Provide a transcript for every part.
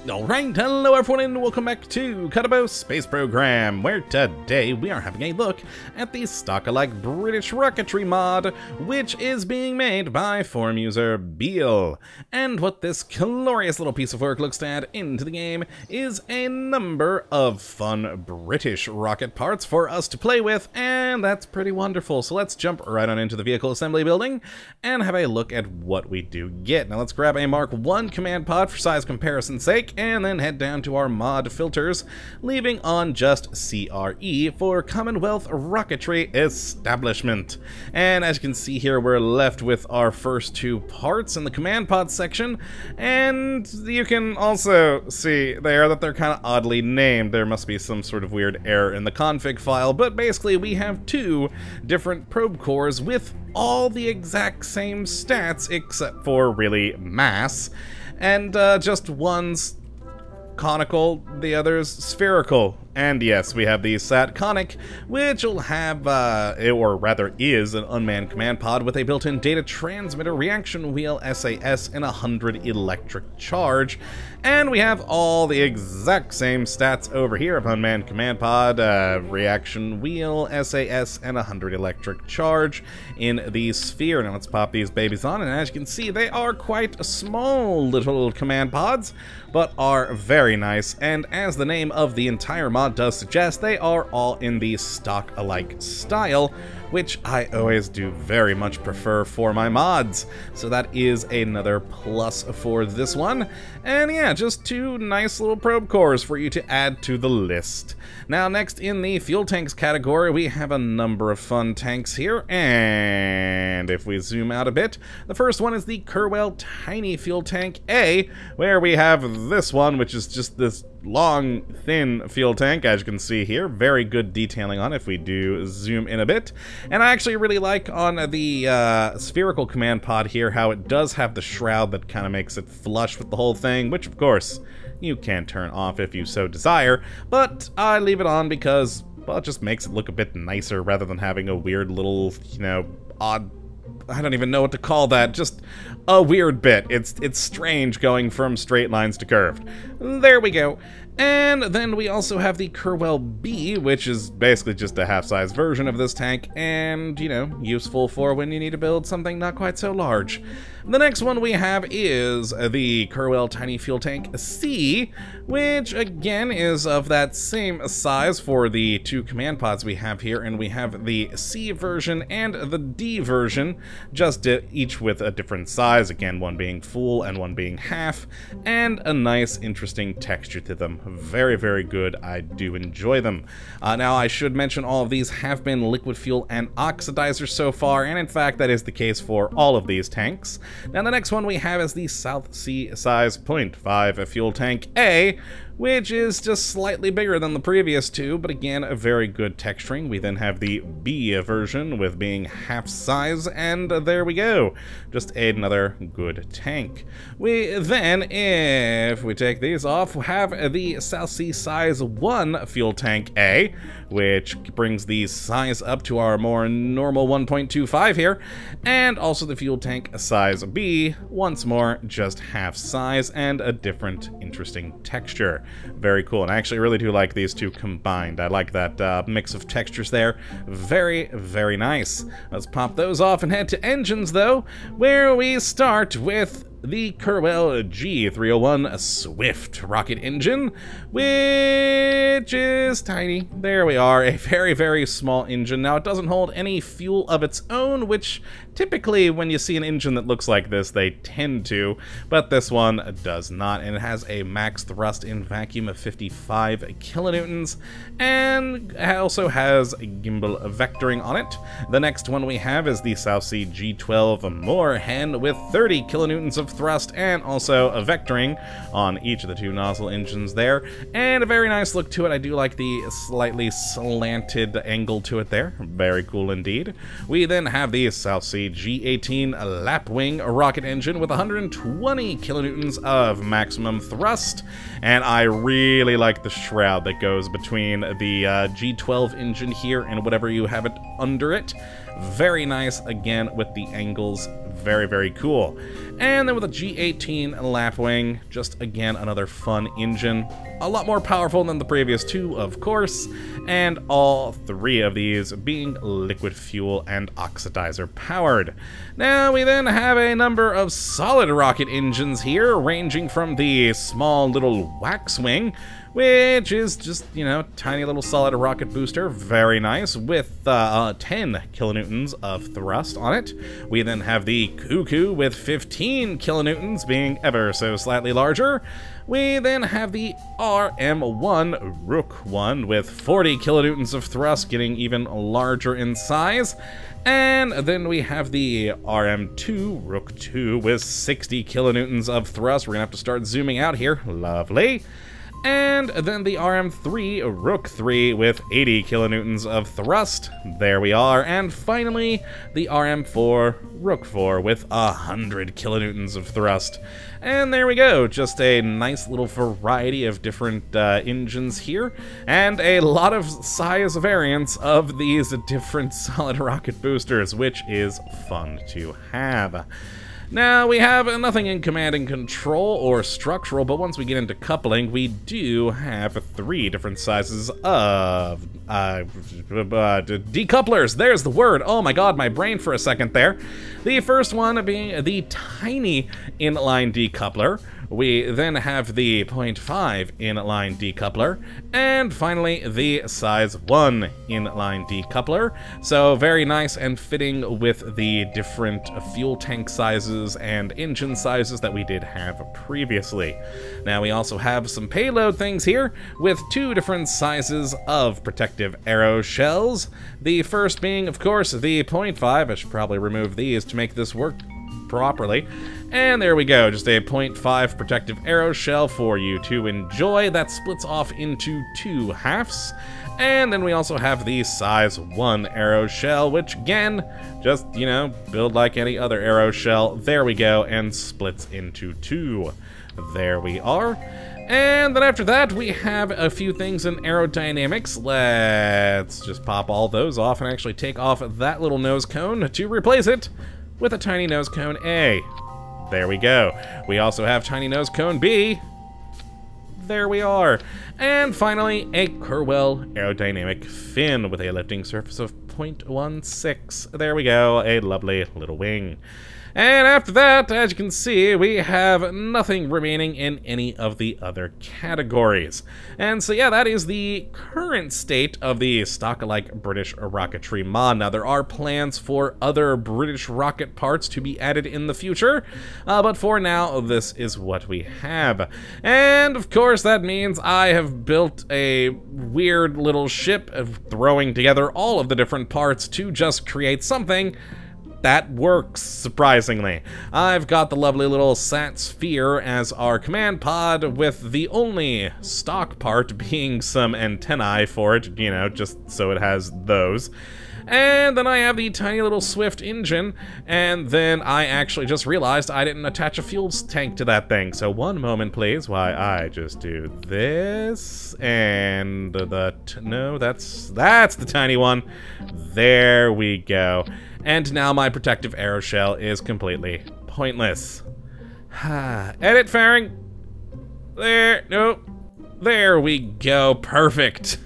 Alright, hello everyone and welcome back to Kottabos Space Program, where today we are having a look at the stock-alike British rocketry mod, which is being made by forum user Beal. And what this glorious little piece of work looks to add into the game is a number of fun British rocket parts for us to play with, and that's pretty wonderful. So let's jump right on into the vehicle assembly building and have a look at what we do get. Now let's grab a Mark 1 command pod for size comparison's sake, and then head down to our mod filters, leaving on just CRE for Commonwealth Rocketry Establishment. And as you can see here, we're left with our first two parts in the command pod section, and you can also see there that they're kind of oddly named. There must be some sort of weird error in the config file, but basically we have two different probe cores with all the exact same stats except for really mass, and just one's conical, the other's spherical. And yes, we have the SAT-Conic, which will have, or rather is, an unmanned command pod with a built-in data transmitter, reaction wheel, SAS, and 100 electric charge. And we have all the exact same stats over here of unmanned command pod, reaction wheel, SAS, and 100 electric charge in the sphere. Now let's pop these babies on, and as you can see, they are quite small little command pods, but are very nice. And as the name of the entire mod does suggest, they are all in the stock-alike style, which I always do very much prefer for my mods. So that is another plus for this one. And yeah, just two nice little probe cores for you to add to the list. Now next in the fuel tanks category, we have a number of fun tanks here, and if we zoom out a bit, the first one is the Kerwell Tiny Fuel Tank A, where we have this one, which is just this long, thin fuel tank, as you can see here. Very good detailing on it if we do zoom in a bit. And I actually really like on the spherical command pod here how it does have the shroud that kind of makes it flush with the whole thing, which of course you can turn off if you so desire, but I leave it on because, well, it just makes it look a bit nicer rather than having a weird little, you know, odd, I don't even know what to call that, just a weird bit. It's strange going from straight lines to curved. There we go. And then we also have the Kerwell B, which is basically just a half-size version of this tank, and, you know, useful for when you need to build something not quite so large. The next one we have is the Kerwell Tiny Fuel Tank C, which again is of that same size for the two command pods we have here, and we have the C version and the D version, just each with a different size, again one being full and one being half, and a nice interesting texture to them. Very, very good. I do enjoy them. Now I should mention all of these have been liquid fuel and oxidizer so far, and in fact that is the case for all of these tanks. Now the next one we have is the South Sea size .5 fuel tank A, which is just slightly bigger than the previous two, but again, a very good texturing. We then have the B version with being half size, and there we go. Just another good tank. We then, if we take these off, have the South Sea size 1 fuel tank A, which brings the size up to our more normal 1.25 here, and also the fuel tank size B, once more, just half size and a different interesting texture. Very cool, and I actually really do like these two combined. I like that mix of textures there. Very, very nice. Let's pop those off and head to engines, though, where we start with the Kerwell G301 Swift rocket engine, which is tiny. There we are, a very, very small engine. Now, it doesn't hold any fuel of its own, which typically when you see an engine that looks like this, they tend to, but this one does not, and it has a max thrust in vacuum of 55 kilonewtons, and also has gimbal vectoring on it. The next one we have is the South Sea G12 Moorhen with 30 kilonewtons of thrust and also a vectoring on each of the two nozzle engines there, and a very nice look to it. I do like the slightly slanted angle to it there. Very cool indeed. We then have the South Sea G18 Lapwing rocket engine with 120 kilonewtons of maximum thrust, and I really like the shroud that goes between the G12 engine here and whatever you have it under it. Very nice, again, with the angles. Very, very cool. And then with a G18 Lapwing, just again, another fun engine. A lot more powerful than the previous two, of course, and all three of these being liquid fuel and oxidizer powered. Now we then have a number of solid rocket engines here, ranging from the small little Waxwing, which is just, you know, tiny little solid rocket booster, very nice, with 10 kilonewtons of thrust on it. We then have the Cuckoo with 15 kilonewtons, being ever so slightly larger. We then have the RM1 Rook 1 with 40 kilonewtons of thrust, getting even larger in size. And then we have the RM2 Rook 2 with 60 kilonewtons of thrust. We're gonna have to start zooming out here. Lovely. And then the RM3 Rook 3 with 80 kilonewtons of thrust. There we are. And finally, the RM4 Rook 4 with 100 kilonewtons of thrust. And there we go. Just a nice little variety of different engines here, and a lot of size variants of these different solid rocket boosters, which is fun to have. Now, we have nothing in command and control or structural, but once we get into coupling, we do have 3 different sizes of decouplers. There's the word. Oh my god, my brain for a second there. The first one being the tiny inline decoupler. We then have the 0.5 inline decoupler, and finally the size 1 inline decoupler. So very nice and fitting with the different fuel tank sizes and engine sizes that we did have previously. Now we also have some payload things here with 2 different sizes of protective arrow shells. The first being, of course, the 0.5. I should probably remove these to make this work properly. And there we go, just a 0.5 protective arrow shell for you to enjoy. That splits off into 2 halves. And then we also have the size 1 arrow shell, which again, just, you know, build like any other arrow shell. There we go, and splits into 2. There we are. And then after that, we have a few things in aerodynamics. Let's just pop all those off and actually take off that little nose cone to replace it with a tiny nose cone A. There we go. We also have tiny nose cone B. There we are. And finally, a Curwell aerodynamic fin with a lifting surface of 0.16. There we go, a lovely little wing. And after that, as you can see, we have nothing remaining in any of the other categories. And so yeah, that is the current state of the Stock-alike British rocketry mod. Now, there are plans for other British rocket parts to be added in the future, but for now, this is what we have. And of course, that means I have built a weird little ship of throwing together all of the different parts to just create something that works, surprisingly. I've got the lovely little Sat Sphere as our command pod, with the only stock part being some antennae for it, you know, just so it has those. And then I have the tiny little Swift engine, and then I actually just realized I didn't attach a fuel tank to that thing. So one moment, please, while I just do this, and no, that's the tiny one. There we go. And now my protective arrow shell is completely pointless. Edit fairing. There, nope. There we go, perfect.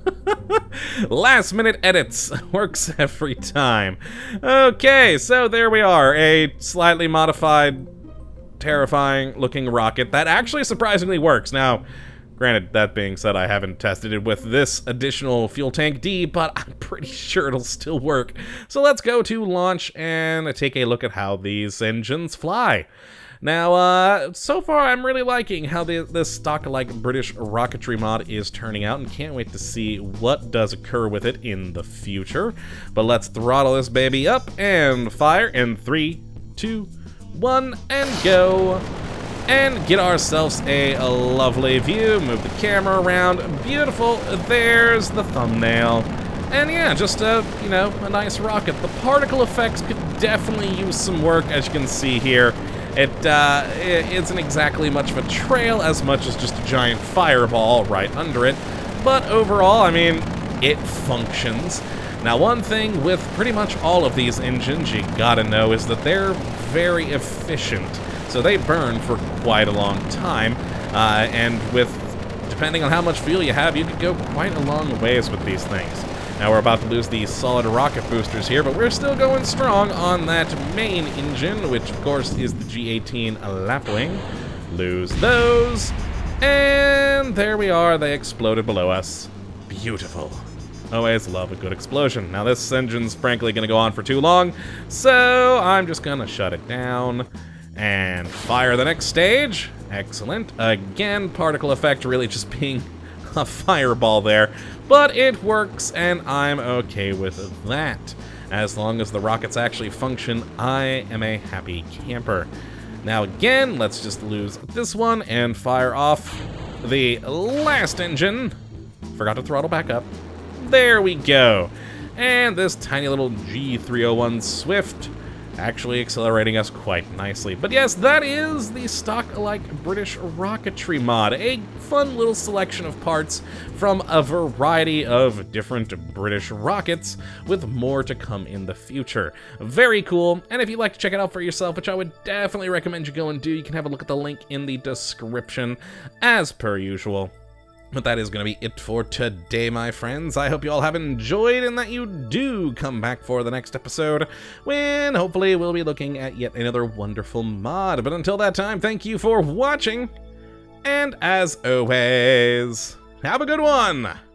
Last minute edits works every time. Okay, so there we are, a slightly modified, terrifying looking rocket that actually surprisingly works. Now, granted, that being said, I haven't tested it with this additional fuel tank D, but I'm pretty sure it'll still work. So let's go to launch and take a look at how these engines fly. Now, so far I'm really liking how this Stock-alike British rocketry mod is turning out, and can't wait to see what does occur with it in the future. But let's throttle this baby up and fire in 3, 2, 1, and go. And get ourselves a lovely view. Move the camera around. Beautiful. There's the thumbnail. And yeah, just you know, a nice rocket. The particle effects could definitely use some work, as you can see here. It isn't exactly much of a trail as much as just a giant fireball right under it. But overall, I mean, it functions. Now, one thing with pretty much all of these engines you gotta know is that they're very efficient. So they burn for quite a long time, and depending on how much fuel you have, you could go quite a long ways with these things. Now we're about to lose the solid rocket boosters here, but we're still going strong on that main engine, which of course is the G-18 Lapwing. Lose those, and there we are, they exploded below us. Beautiful. Always love a good explosion. Now this engine's frankly gonna go on for too long, so I'm just gonna shut it down and fire the next stage. Excellent. Again, particle effect really just being a fireball there, but it works and I'm okay with that. As long as the rockets actually function, I am a happy camper. Now again, let's just lose this one and fire off the last engine. Forgot to throttle back up. There we go. And this tiny little G301 Swift actually accelerating us quite nicely. But yes, that is the stock-alike British rocketry mod. A fun little selection of parts from a variety of different British rockets, with more to come in the future. Very cool, and if you'd like to check it out for yourself, which I would definitely recommend you go and do, you can have a look at the link in the description, as per usual. But that is going to be it for today, my friends. I hope you all have enjoyed and that you do come back for the next episode, when hopefully we'll be looking at yet another wonderful mod. But until that time, thank you for watching, and as always, have a good one!